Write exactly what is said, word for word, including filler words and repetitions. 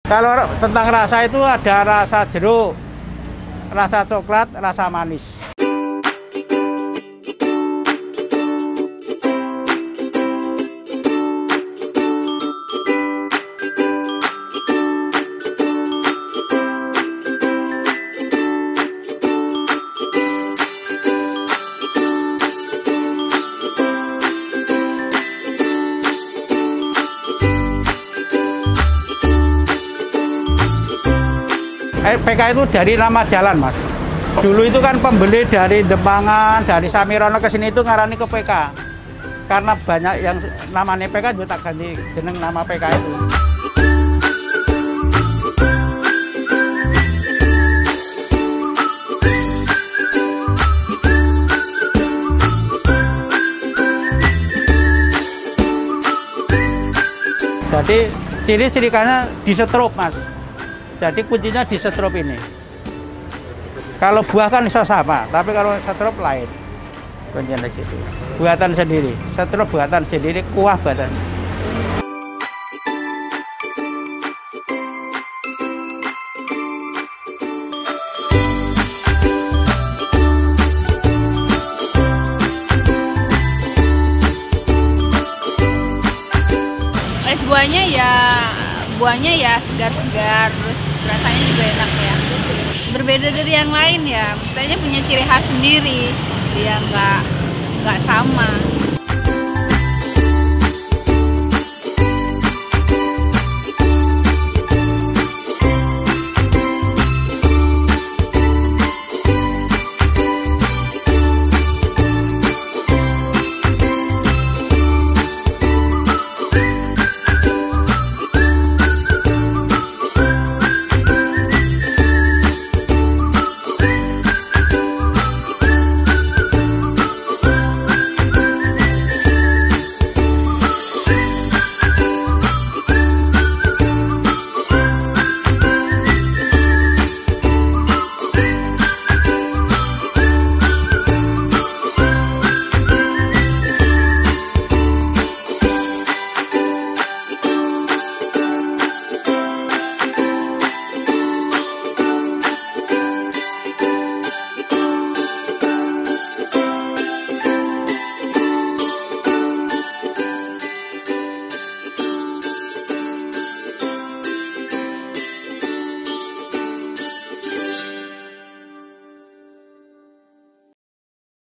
Kalau tentang rasa itu ada rasa jeruk, rasa coklat, rasa manis. P K itu dari nama jalan, Mas. Dulu itu kan pembeli dari Dempangan, dari Samirono ke sini itu ngarani ke P K. Karena banyak yang namanya P K juga tak ganti jeneng nama P K itu. Jadi ciri-cirikannya disetrup, Mas. Jadi kuncinya di setrup ini. Kalau buah kan bisa sama, tapi kalau setrup lain. Kuncinya di situ. Buatan sendiri, setrup buatan sendiri, kuah buatan. Es buahnya ya buahnya ya segar-segar, terus rasanya juga enak ya. Berbeda dari yang lain ya, maksudnya punya ciri khas sendiri, dia nggak nggak sama.